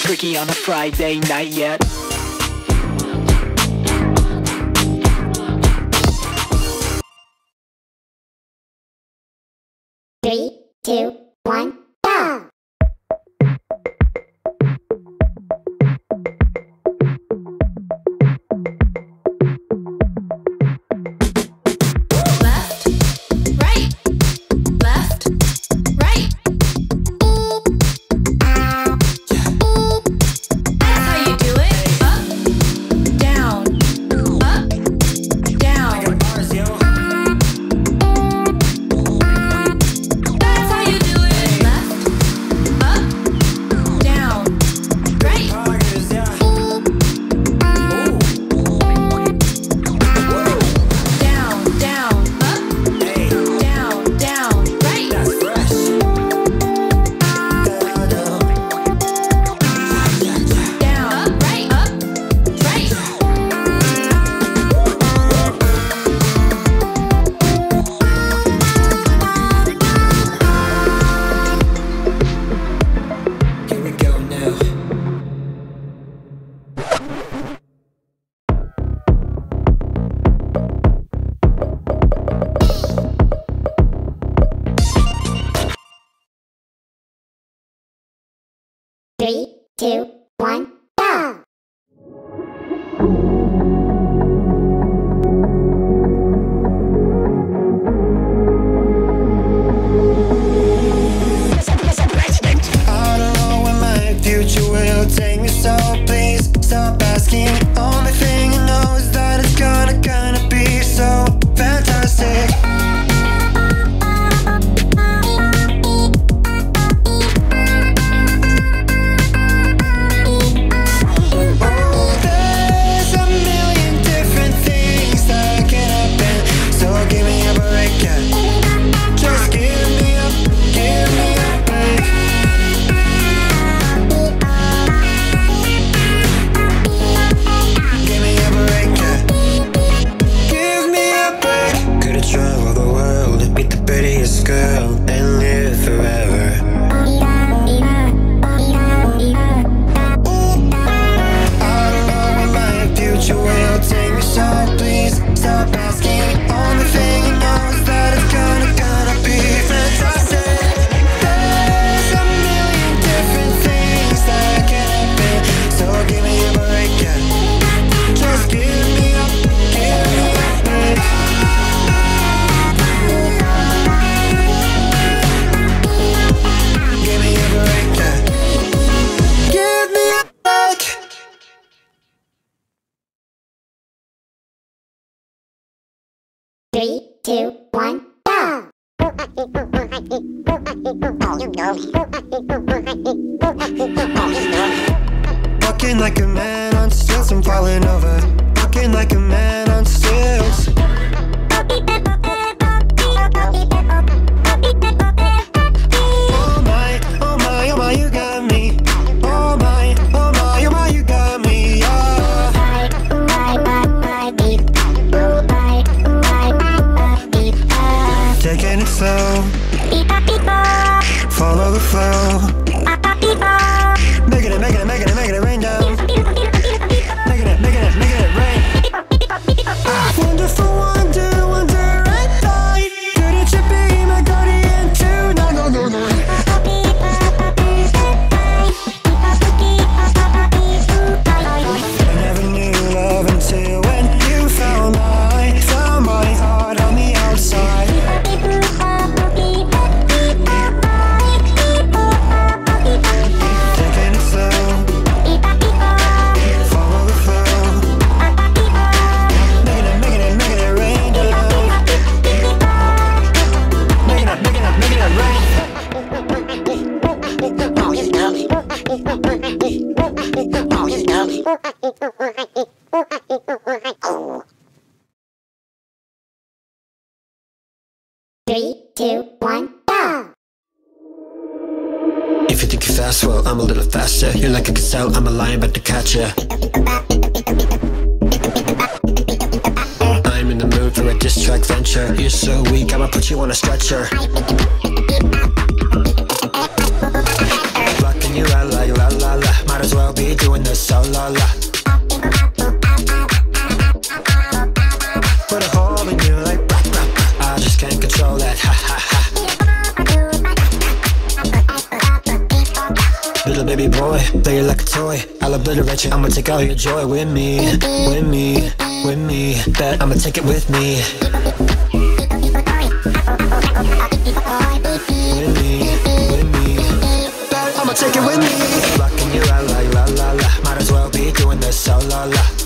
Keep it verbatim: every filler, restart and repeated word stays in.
freaky on a Friday night yet. Three, two, one, go! Three, two, one, go! I don't know where my future will take me, so please stop asking. Only thing I know is that it's gonna, gonna be so fantastic. Three, two, one, go! Walking like a man on stilts, I'm falling over. Walking like a man on stilts. Oh my, oh my, oh my, you got me. Oh my, oh my, oh my, you got me, yeah. Taking it slow, follow the flow. Making it, making it, making it, making it rain down. Making it, making it, making it rain. Wonderful wonder, wonder and light. Couldn't you be my guardian too? No, no, no, no. I never knew love until when you found my, found my heart on the outside. Taking it slow, follow the flow. Making it, making it, making it rain down. Making it, making it, making it rain. Three, two, one, go! If you think you're fast, well, I'm a little faster. You're like a gazelle, I'm a lion, but to catch ya. I'm in the mood for a diss track venture. You're so weak, I'ma put you on a stretcher. Blocking you out like la la la. Might as well la la. Put a hole in you like bah, bah, bah. I just can't control that, ha ha ha. Little baby boy, play it like a toy. I'll obliterate you, I'ma take all your joy with me. With me, with me, bet I'ma take it with me. With me, with me, bet I'ma take it with me. Rocking you out like la la la. Might as well be doing this so la la.